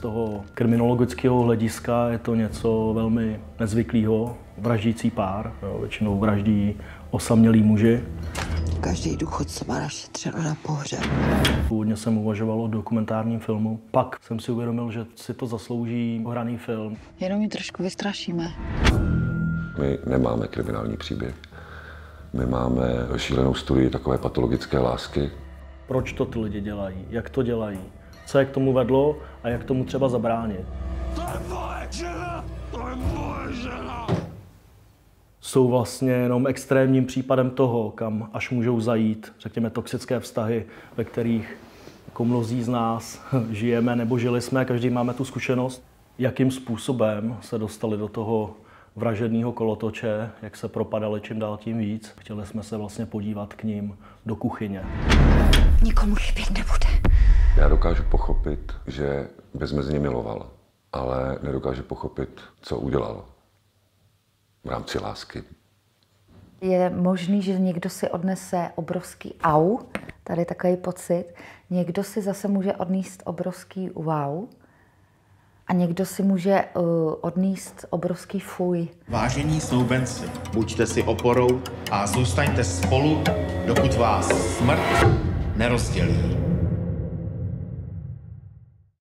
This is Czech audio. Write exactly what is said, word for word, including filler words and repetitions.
toho kriminologického hlediska je to něco velmi nezvyklého. Vraždící pár, jo, většinou vraždí osamělí muži. Každý důchodce má našetřeno na pohřeb. Původně jsem uvažoval o dokumentárním filmu. Pak jsem si uvědomil, že si to zaslouží hraný film. Jenom ji trošku vystrašíme. My nemáme kriminální příběh. My máme šílenou studii takové patologické lásky. Proč to ty lidi dělají? Jak to dělají? Co je k tomu vedlo a jak tomu třeba zabránit? To je moje žena! To je moje žena! Jsou vlastně jenom extrémním případem toho, kam až můžou zajít, řekněme, toxické vztahy, ve kterých jako mnozí z nás žijeme nebo žili jsme, každý máme tu zkušenost. Jakým způsobem se dostali do toho vražedného kolotoče, jak se propadali čím dál tím víc. Chtěli jsme se vlastně podívat k ním do kuchyně. Nikomu chybět nebude. Já dokážu pochopit, že bezmezně miloval, ale nedokážu pochopit, co udělal v rámci lásky. Je možný, že někdo si odnese obrovský au, tady takový pocit, někdo si zase může odníst obrovský wow a někdo si může uh, odníst obrovský fuj. Vážení snoubenci, buďte si oporou a zůstaňte spolu, dokud vás smrt nerozdělí.